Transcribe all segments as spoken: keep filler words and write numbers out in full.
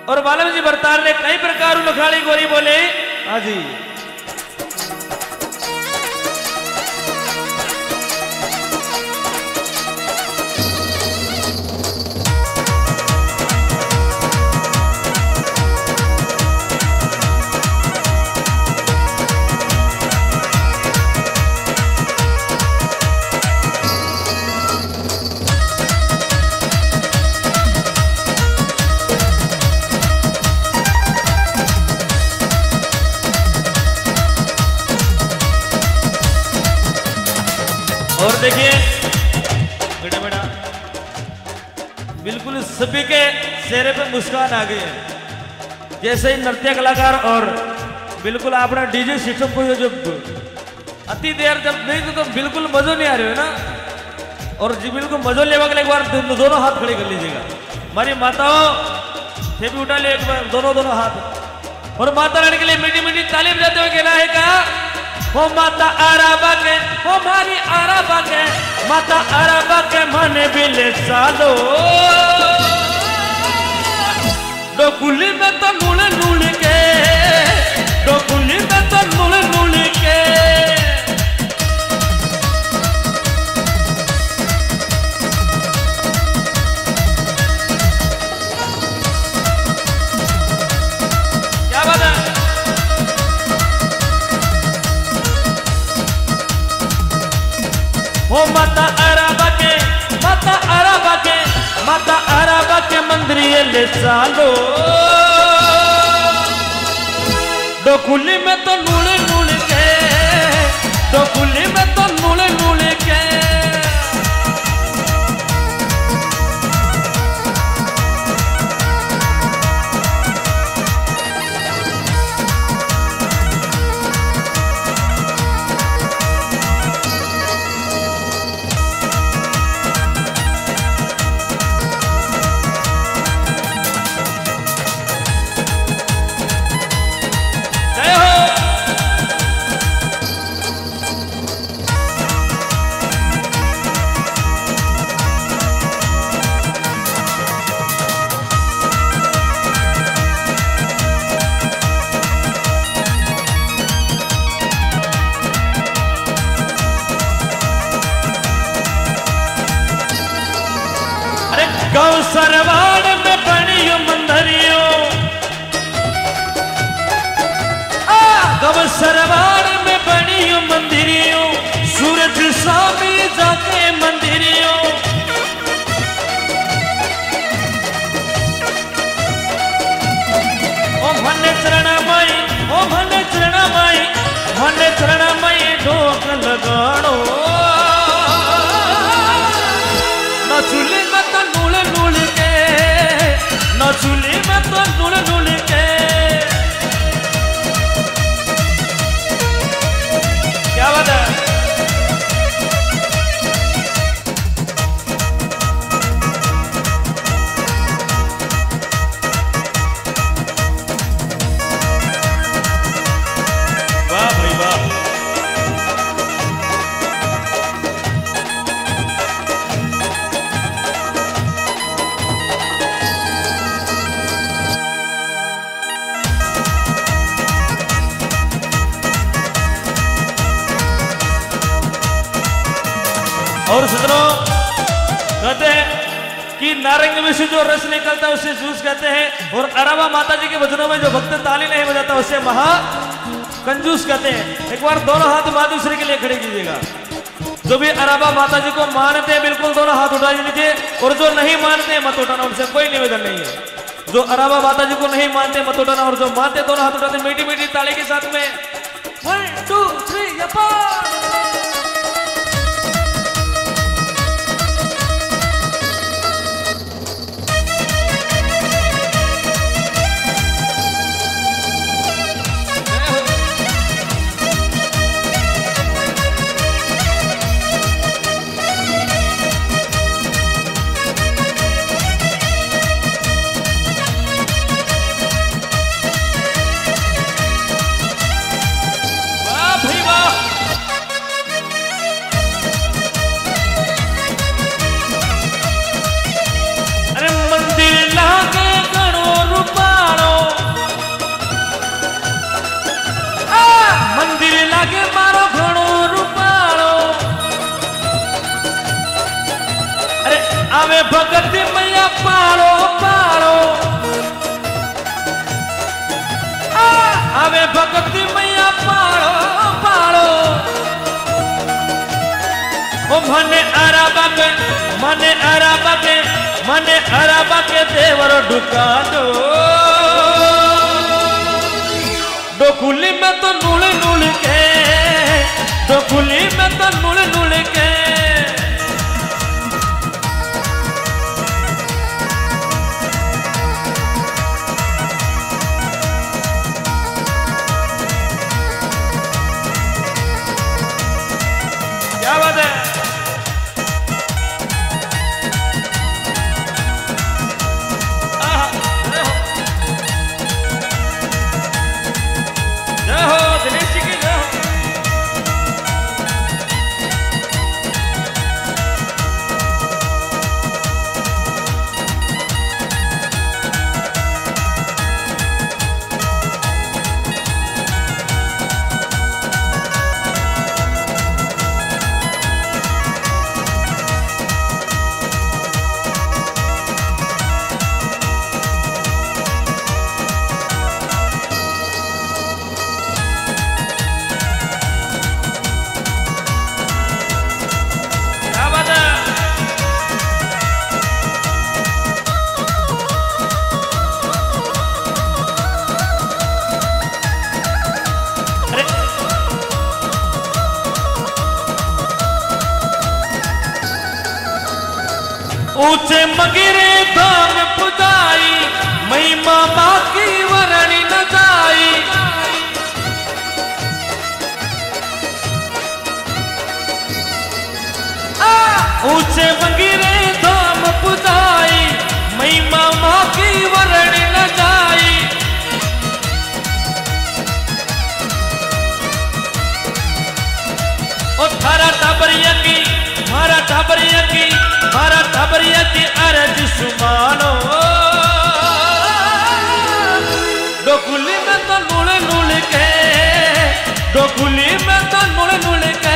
और बालम जी बरतार ने कई प्रकार लखाड़ी गोरी बोले। हाँ जी और देखिए बेटा बेटा बिल्कुल सभी के चेहरे पे मुस्कान आ गई है जैसे ही नृत्य कलाकार और बिल्कुल आपने डीजे सिस्टम को जब अति देर जब नहीं तो, तो बिल्कुल मजो नहीं आ रही है ना। और जी बिल्कुल मजो लेवा के लिए एक बार दोनों हाथ खड़े कर लीजिएगा। हमारी माताओं थे भी उठा ले एक बार दोनों दोनों हाथ और माता रानी के लिए मीठी मीठी ताली बजाते हुए कहना है कहा हो माता आराबा के हो मारी आराबा के माता आराबा के मने बिले सालो डोकुली में तो नूल नूल के डोकुली में तो नूल नूल के क्या बात है। हो माता अराबा के माता अराबा के माता अराबा के मंदिर ले सालो डोकुली में तो नूल नूल के डोकुली में तो नूल नूल के गौ सरवाड़ में बनियो मंदिरियो गौ सरवाड़ में बनियो मंदिरियो सूरज स्वामी जाके मंदिरियो ओ भने चरण माई ओ भने चरण माई भने चरण माई ढोक लगाड़ो न चूल्हे में तो नूल नूल के न चूल्हे में तो नूल नूल के क्या बात है। वाह भाई वाह। और सजनों कहते हैं कि नारंगी में से जो रस निकलता है उसे जूस कहते हैं और अराबा माता जी के वचनों में जो भक्त ताली नहीं बजाता उसे महा कंजूस कहते हैं। एक बार दोनों हाथ माँ दूसरे के लिए खड़े कीजिएगा। जो भी अराबा माता जी को मानते हैं बिल्कुल दोनों हाथ उठा लीजिए और जो नहीं मानते हैं मत उठाना, उनसे कोई निवेदन नहीं है। जो अराबा माता जी को नहीं मानते मत उठाना और जो मानते दोनों हाथ उठाते मीठी मीठी ताली के साथ में वन टू थ्री के मने अराबा के मने अराबा के देवर ढुका दो डोकुली में तो नुल नुल के डोकुली में तो नुल नुल के क्या बात है ऊंचे मगिरे धाम पुजाई महिमा बाकी वरणी न जाई ऊंचे मगिरे धाम पुजाई महिमा बाकी वरणी न जाई ओ थारा टाबरिया की मारा टाबरिया की मारा टाबरिया की अरज सुमानो डोकुली में तो नुल नुल के डोकुली में तो नुल नुल के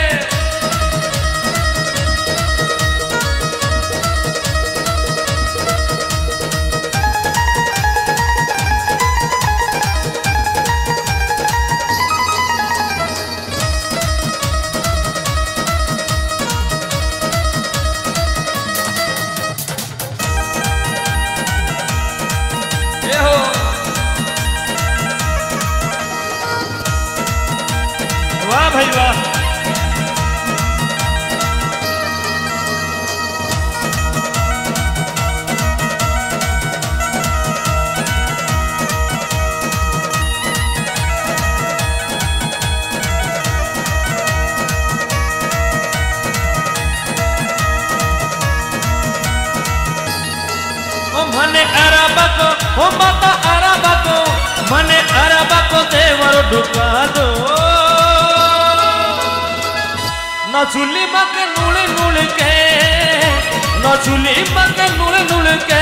वाह भाई वाह ओ मने अरबा को ओ माता अरबा को मने अरबा को देवर ढुका दो न चुली मके नुल नुल के न चुली मके नुल नुल के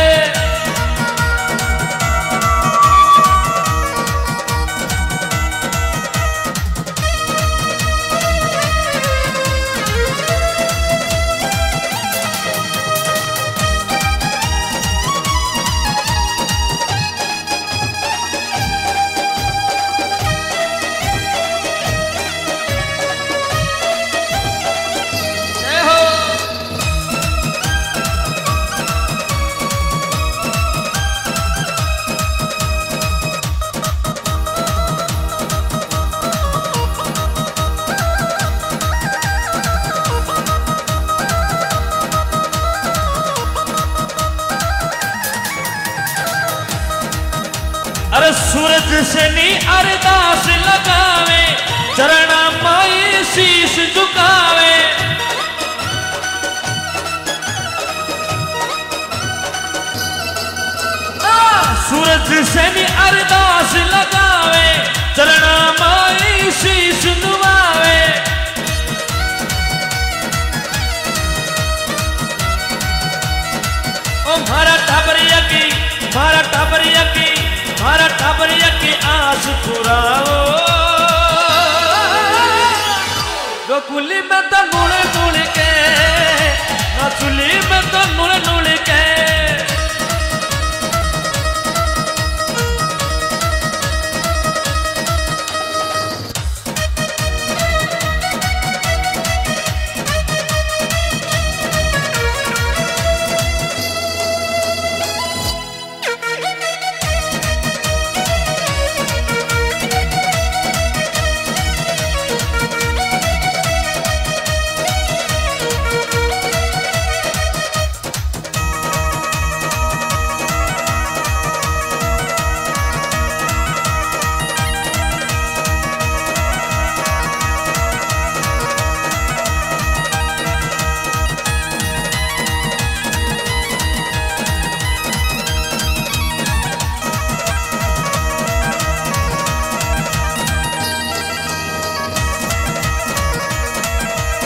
अरे सूरज से नी अरदास लगावे चरणा माई शीश झुकावे सूरज से नी अरदास लगावे चरणा माई शीश नुवावे ओ मारा टाबरिया की मारा टाबरिया की मारा टाबरिया की आस पुराओ डोकुली में तो नुल नुल के चुली में तो नुल नुल के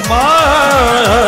माँ